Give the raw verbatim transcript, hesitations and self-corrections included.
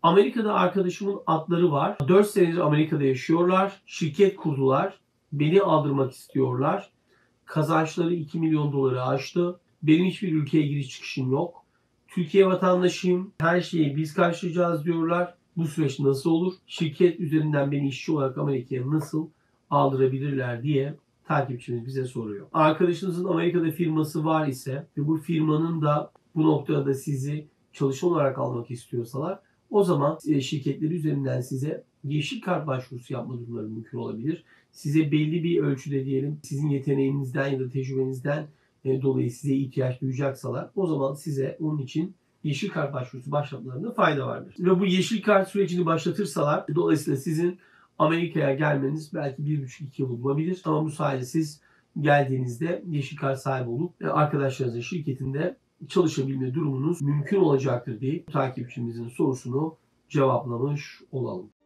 Amerika'da arkadaşımın atları var. dört senedir Amerika'da yaşıyorlar. Şirket kurdular. Beni aldırmak istiyorlar. Kazançları iki milyon doları aştı. Benim hiçbir ülkeye giriş çıkışım yok. Türkiye vatandaşıyım. Her şeyi biz karşılayacağız diyorlar. Bu süreç nasıl olur? Şirket üzerinden beni işçi olarak Amerika'ya nasıl aldırabilirler diye takipçimiz bize soruyor. Arkadaşınızın Amerika'da firması var ise ve bu firmanın da bu noktada sizi çalışan olarak almak istiyorsalar, o zaman şirketleri üzerinden size yeşil kart başvurusu yapma durumları mümkün olabilir. Size belli bir ölçüde diyelim sizin yeteneğinizden ya da tecrübenizden dolayı size ihtiyaç duyacaksalar, o zaman size onun için yeşil kart başvurusu başlatmalarında fayda vardır. Ve bu yeşil kart sürecini başlatırsalar, dolayısıyla sizin Amerika'ya gelmeniz belki bir buçuk iki yıl bulabilir. Ama bu sayede siz geldiğinizde yeşil kart sahibi olup arkadaşlarınızın şirketinde çalışabilme durumunuz mümkün olacaktır diye takipçimizin sorusunu cevaplamış olalım.